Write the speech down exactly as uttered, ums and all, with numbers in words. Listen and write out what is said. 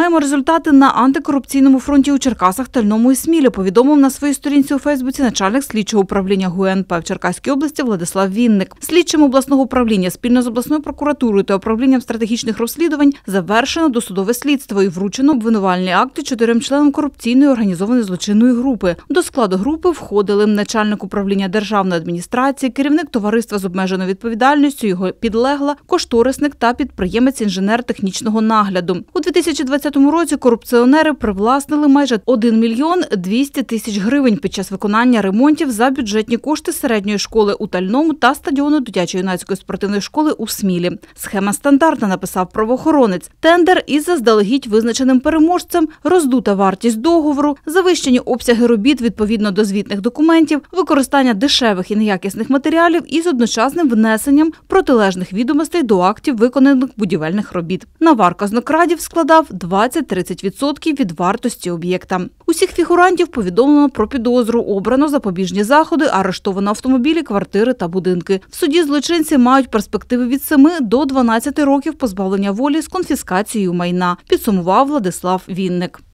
Маємо результати на антикорупційному фронті у Черкасах, Тальному і Смілі, повідомив на своїй сторінці у Фейсбуці начальник слідчого управління ГУ ен пе в Черкаській області Владислав Вінник. Слідчим обласного управління спільно з обласною прокуратурою та управлінням стратегічних розслідувань завершено досудове слідство і вручено обвинувальні акти чотирьом членам корупційної організованої злочинної групи. До складу групи входили начальник управління державної адміністрації, керівник товариства з обмеженою відповідальністю, його підлегла, кошторисник та підприємець-інженер технічного нагляду. У дві тисячі двадцятому році корупціонери привласнили майже один мільйон двісті тисяч гривень під час виконання ремонтів за бюджетні кошти середньої школи у Тальному та стадіону дитячо-юнацької спортивної школи у Смілі. Схема стандартна, написав правоохоронець. Тендер із заздалегідь визначеним переможцем, роздута вартість договору, завищені обсяги робіт відповідно до звітних документів, використання дешевих і неякісних матеріалів із одночасним внесенням протилежних відомостей до актів виконаних будівельних робіт. Навар казнокрадів складав двадцять-тридцять відсотків від вартості об'єкта. Усіх фігурантів повідомлено про підозру, обрано запобіжні заходи, арештовано автомобілі, квартири та будинки. В суді злочинці мають перспективи від семи до дванадцяти років позбавлення волі з конфіскацією майна, підсумував Владислав Вінник.